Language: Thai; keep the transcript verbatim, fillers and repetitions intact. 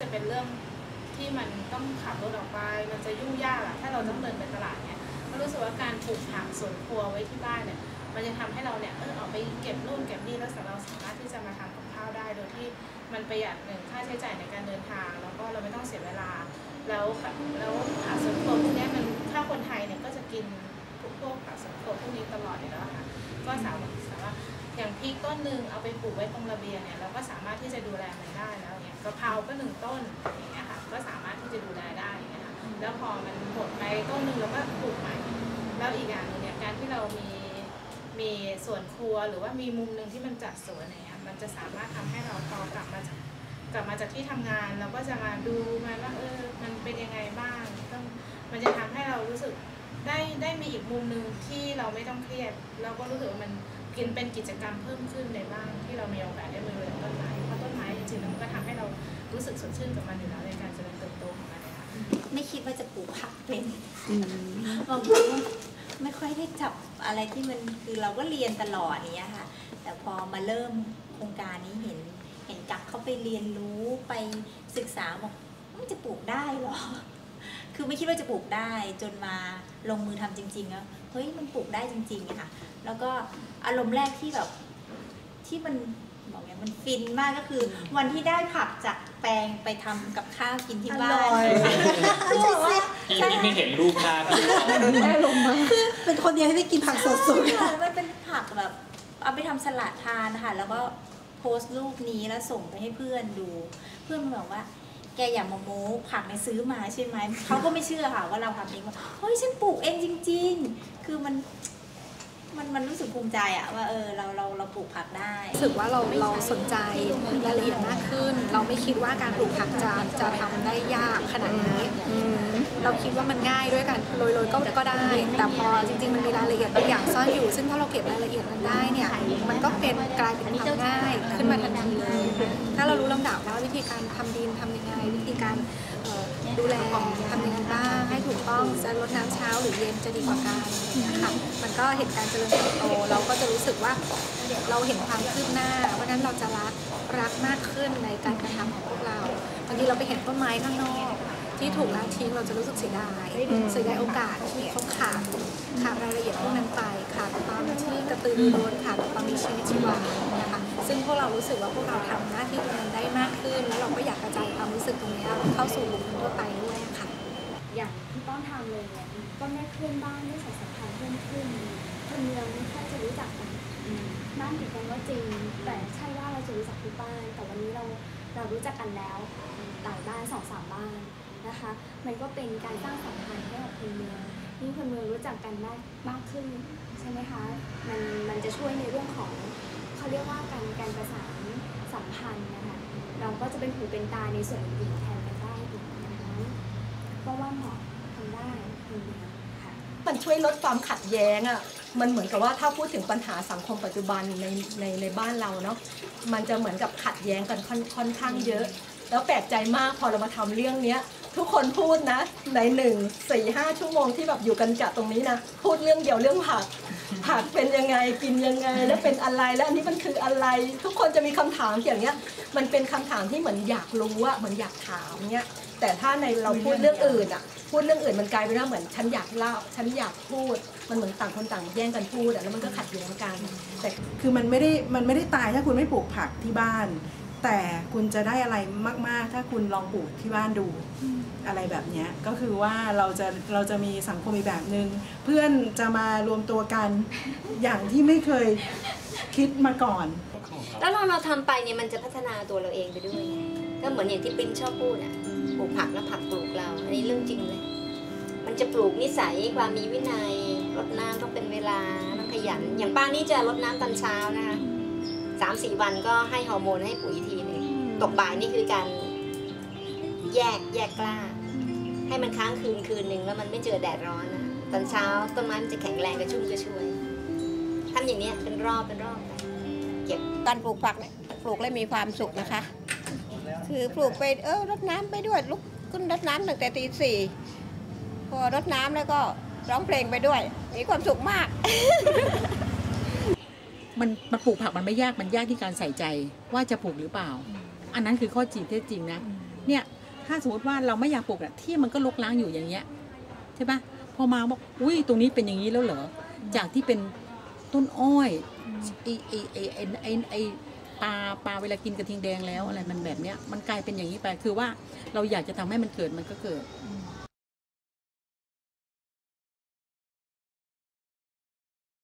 จะเป็นเรื่องที่มันต้องขับรถออกไปมันจะยุ่งยากอะถ้าเราต้องเดินไปตลาดเนี่ยก็รู้สึกว่าการปลูกผักสวนครัวไว้ที่บ้านเนี่ยมันจะทำให้เราเนี่ยเออออกไปเก็บนู่นเก็บนี่แล้วเราสามารถที่จะมาทำกับข้าวได้โดยที่มันประหยัดหนึ่งค่าใช้จ่ายในการเดินทางแล้วก็เราไม่ต้องเสียเวลาแล้วแล้วผักสวนครัวพวกนี้มันถ้าคนไทยเนี่ยก็จะกินพวกผักสวนครัวพวกนี้ตลอดอยู่แล้วค่ะก็สามารถสามารถอย่างพริกต้นหนึ่งเอาไปปลูกไว้ตรงระเบียงเนี่ยเราก็สามารถที่จะดูแลมันได้แล้วเนี่ยกะเพราก็หนึ่งต้นอย่างเงี้ยค่ะก็สามารถที่จะดูแลได้อย่างเงี้ยค่ะแล้วพอมันหมดไปต้นหนึ่งเราก็ปลูกใหม่แล้วอีกอย่างหนึ่งเนี่ยการที่เรามีมีสวนครัวหรือว่ามีมุมหนึ่งที่มันจัดสวนเนี่ยมันจะสามารถทำให้เราพอกลับมาจากกลับมาจากที่ทำงานเราก็จะมาดูมันว่าเออมันเป็นยังไงบ้างต้องมันจะทำให้เรารู้สึกได้ได้มีอีกมุมหนึ่งที่เราไม่ต้องเครียดเราก็รู้สึกว่ามันกินเป็นกิจกรรมเพิ่มขึ้นในบ้านที่เรามีโอกาสได้มาเรียนต้นไม้เพราะต้นไม้จริงๆมันก็ทำให้เรารู้สึกสดชื่นกับมันอยู่แล้วในการเจริญเติบโตของมันนะคะไม่คิดว่าจะปลูกผักเป็นบางคนไม่ค่อยได้จับอะไรที่มันคือเราก็เรียนตลอดนี้ค่ะแต่พอมาเริ่มโครงการนี้เห็นเห็นกักเขาไปเรียนรู้ไปศึกษาบอกมันจะปลูกได้หรอคือไม่คิดว่าจะปลูกได้จนมาลงมือทำจริงๆแล้วเฮ้ยมันปลูกได้จริงๆค่ะแล้วก็อารมณ์แรกที่แบบที่มันบอกไงมันฟินมากก็คือวันที่ได้ผักจากแปลงไปทำกับข้าวกินที่บ้านพี่ไม่เห็นรูปหน้าได้ลงมาคือเป็นคนเดียวที่ได้กินผักสดๆมันเป็นผักแบบเอาไปทำสลัดทานค่ะแล้วก็โพสต์รูปนี้แล้วส่งไปให้เพื่อนดูเพื่อนบอกว่าแกอย่ามาโม้ผักในซื้อมาใช่ไหมเขาก็ไม่เชื่อค่ะว่าเราทำเองว่าเฮ้ยฉันปลูกเองจริงๆคือมันมันมันรู้สึกภูมิใจอะว่าเออเราเราเราปลูกผักได้รู้สึกว่าเราเราสนใจรายละเอียดมากขึ้นเราไม่คิดว่าการปลูกผักจะจะทำได้ยากขนาดนี้เราคิดว่ามันง่ายด้วยกันโรยๆก็ก็ได้แต่พอจริงๆมันมีรายละเอียดบางอย่างซ่อนอยู่ซึ่งถ้าเราเก็บรายละเอียดมันได้เนี่ยมันก็เป็นกลายเป็นความง่ายขึ้นมาทันทีเลยถ้าเรารู้ลำดับว่าวิธีการทำดินทำยังไงวิธีการดูแลทำยังไงบ้างให้ถูกต้องจะรดน้ำเช้าหรือเย็นจะดีกว่ากันค่ะมันก็เห็นการเจริญเติบโตเราก็จะรู้สึกว่าเราเห็นความคืบหน้าเพราะนั้นเราจะรักรักมากขึ้นในการกระทำของพวกเราบางทีเราไปเห็นต้นไม้ข้างนอกที่ถูกละทิ้งเราจะรู้สึกเสียดายเสียดายโอกาสที่เขาขาดขาดรายละเอียดพวกนั้นไปขาดความที่กระตือรือร้นขาดความมีชีวิตชีวานะคะซึ่งพวกเรารู้สึกว่าพวกเราทำหน้าที่ตรงนั้นได้มากขึ้นแล้วเราก็อยากกระจายความรู้สึกตรงนี้เข้าสู่บุคคลทั่วไปด้วยค่ะอย่างที่ต้องทำเลยเนี่ยก็แม่เพื่อนบ้านได้สายสัมพันธ์เพิ่มขึ้นคนเมืองไม่ค่อยจะรู้จักกันบ้านติดกันก็จริงแต่ใช่ว่าเราจะรู้จักทุกบ้านแต่วันนี้เราเรารู้จักกันแล้วหลายบ้านสองสามบ้านนะคะมันก็เป็นการสร้างสัมพันธ์ให้กับคนเมืองยิ่งคนเมืองรู้จักกันมากมากขึ้นใช่ไหมคะมันมันจะช่วยในเรื่องของเขาเรียกว่าการการประสานสัมพันธ์นะคะเราก็จะเป็นหูเป็นตาในส่วนอื่นแทนกันได้อีกนะคะเพราะว่าเหมาะทำได้คนเดียวค่ะมันช่วยลดความขัดแย้งอ่ะมันเหมือนกับว่าถ้าพูดถึงปัญหาสังคมปัจจุบันในในในบ้านเราเนาะมันจะเหมือนกับขัดแย้งกันค่อนค่อนข้างเยอะแล้วแปลกใจมากพอเรามาทำเรื่องเนี้ยทุกคนพูดนะในหนึ่งสี่ห้าชั่วโมงที่แบบอยู่กันจัดตรงนี้นะพูดเรื่องเดียวเรื่องผักผักเป็นยังไงกินยังไงแล้วเป็นอะไรแล้วอันนี้มันคืออะไรทุกคนจะมีคำถามอย่างเงี้ยมันเป็นคำถามที่เหมือนอยากรู้อะเหมือนอยากถามเนี้ยแต่ถ้าในเราพูดเรื่องอื่นอะพูดเรื่องอื่นมันกลายเป็นว่าเหมือนฉันอยากเล่าฉันอยากพูดมันเหมือนต่างคนต่างแย่งกันพูดอะแล้วมันก็ขัดแย้งกันแต่คือมันไม่ได้มันไม่ได้ตายถ้าคุณไม่ปลูกผักที่บ้านแต่คุณจะได้อะไรมากๆถ้าคุณลองปลูกที่บ้านดูอะไรแบบนี้ก็คือว่าเราจะเราจะมีสังคมอีกแบบนึงเพื่อนจะมารวมตัวกันอย่างที่ไม่เคยคิดมาก่อนแล้วเราเราทำไปเนี่ยมันจะพัฒนาตัวเราเองไปด้วยก็เหมือนอย่างที่ปิ๊นชอบพูดอ่ะปลูกผักแล้วผักปลูกเราอันนี้เรื่องจริงเลยมันจะปลูกนิสัยความมีวินัยรดน้ำต้องเป็นเวลาต้องขยันอย่างป้านี่จะรดน้ำตอนเช้านะคะสามสี่วันก็ให้ฮอร์โมนให้ปุ๋ยทีนึงตกบ่ายนี่คือการแยกแยกกล้าให้มันค้างคืนคืนหนึ่งแล้วมันไม่เจอแดดร้อนนะตอนเช้าต้นไม้มันจะแข็งแรงกระชุ่มกระชวยทำอย่างนี้เป็นรอบเป็นรอบไปเก็บการปลูกผักเนี่ยปลูกแล้วมีความสุขนะคะคือปลูกไปเออรดน้ำไปด้วยลุกขึ้นรดน้ำตั้งแต่ตีสี่พอรดน้ำแล้วก็ร้องเพลงไปด้วยมีความสุขมากมันมันปลูกผักมันไม่ยากมันยากที่การใส่ใจว่าจะปลูกหรือเปล่าอันนั้นคือข้อจริงเท็จจริงนะเนี่ยถ้าสมมติว่าเราไม่อยากปลูกอะที่มันก็รกร้างอยู่อย่างเงี้ยใช่ปะพอมาบอกอุ้ยตรงนี้เป็นอย่างนี้แล้วเหรอจากที่เป็นต้นอ้อยไอไอไอไอไอไอปลาปลาเวลากินกระทิงแดงแล้วอะไรมันแบบเนี้ยมันกลายเป็นอย่างนี้ไปคือว่าเราอยากจะทำให้มันเกิดมันก็เกิดอื